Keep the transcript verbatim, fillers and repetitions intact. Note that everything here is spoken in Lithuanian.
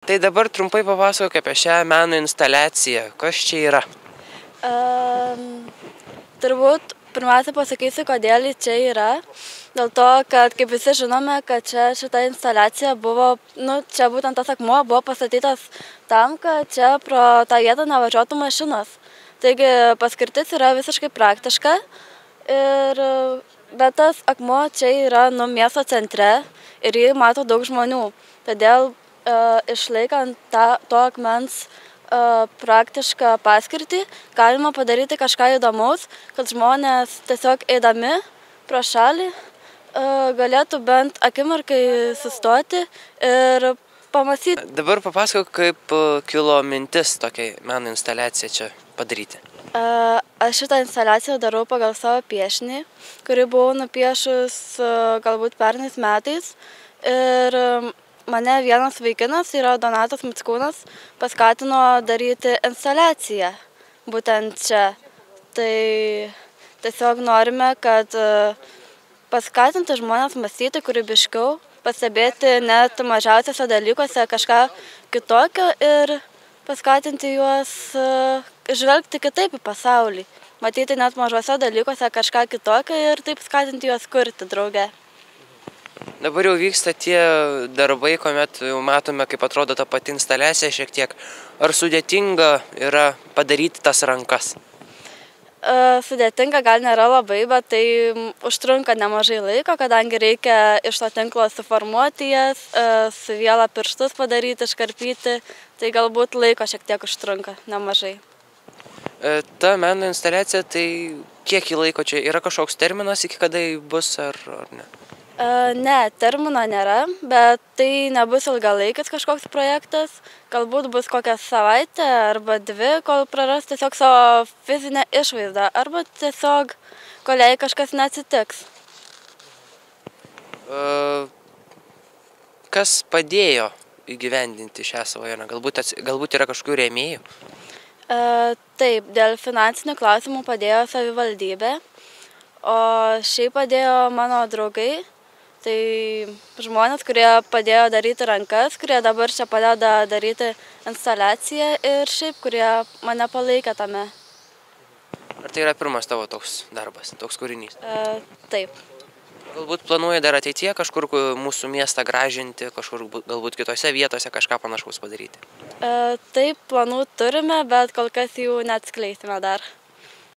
Tai dabar trumpai papasakok apie šią meno instaliaciją. Kas čia yra? Um, turbūt pirmiausia pasakysiu, kodėl ji čia yra. Dėl to, kad kaip visi žinome, kad čia šita instaliacija buvo, nu, čia būtent tas akmuo buvo pastatytas tam, kad čia pro tą vietą nevažiuotų mašinos. Taigi paskirtis yra visiškai praktiška, ir, bet tas akmuo čia yra nu, miesto centre ir jį mato daug žmonių. Todėl e, išlaikant tą, to akmens e, praktišką paskirtį galima padaryti kažką įdomaus, kad žmonės tiesiog eidami pro šalį e, galėtų bent akimirkai sustoti ir pamąstyti. Dabar papasakok, kaip kilo mintis tokiai meno instaliaciją čia padaryti. Aš šitą instaliaciją darau pagal savo piešinį, kurį buvau nupiešus galbūt pernais metais. Ir mane vienas vaikinas, tai yra Donatas Mickūnas, paskatino daryti instaliaciją būtent čia. Tai tiesiog norime, kad paskatinti žmonės mąstyti kūrybiškiau, pastebėti net mažiausiuose dalykuose kažką kitokio ir paskatinti juos žvelgti kitaip į pasaulį, matyti net mažuose dalykuose kažką kitokio ir taip skatinti juos kurti drauge. Dabar jau vyksta tie darbai, kuomet jau matome, kaip atrodo ta pati instaliacija šiek tiek. Ar sudėtinga yra padaryti tas rankas? Sudėtinga gal nėra labai, bet tai užtrunka nemažai laiko, kadangi reikia iš to tinklo suformuoti jas, su viela pirštus padaryti, iškarpyti, tai galbūt laiko šiek tiek užtrunka nemažai. Ta meno instaliacija, tai kiek į laiko čia? Yra kažkoks terminas, iki kada bus ar, ar ne? Ne, termino nėra, bet tai nebus ilgalaikis kažkoks projektas. Galbūt bus kokią savaitę arba dvi, kol praras tiesiog savo fizinę išvaizdą, arba tiesiog, kol jai kažkas neatsitiks. Kas padėjo įgyvendinti šią svajonę? Galbūt, galbūt yra kažkokių rėmėjų? Taip, dėl finansinių klausimų padėjo savivaldybė, o šiaip padėjo mano draugai. Tai žmonės, kurie padėjo daryti rankas, kurie dabar čia padeda daryti instaliaciją ir šiaip, kurie mane palaikė tame. Ar tai yra pirmas tavo toks darbas, toks kūrinys? E, taip. Galbūt planuoji dar ateityje kažkur mūsų miestą gražinti, kažkur galbūt kitose vietose kažką panašaus padaryti? E, taip, planų turime, bet kol kas jų neatskleisime dar.